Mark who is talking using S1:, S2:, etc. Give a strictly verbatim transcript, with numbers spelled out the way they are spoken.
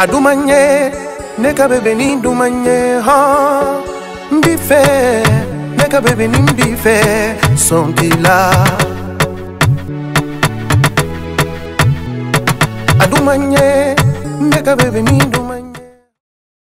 S1: Adumanye, neka bebe ni dumanye ha. Mbife, neka bebe ni mbife, sontila. Adumanye, neka bebe ni dumanye.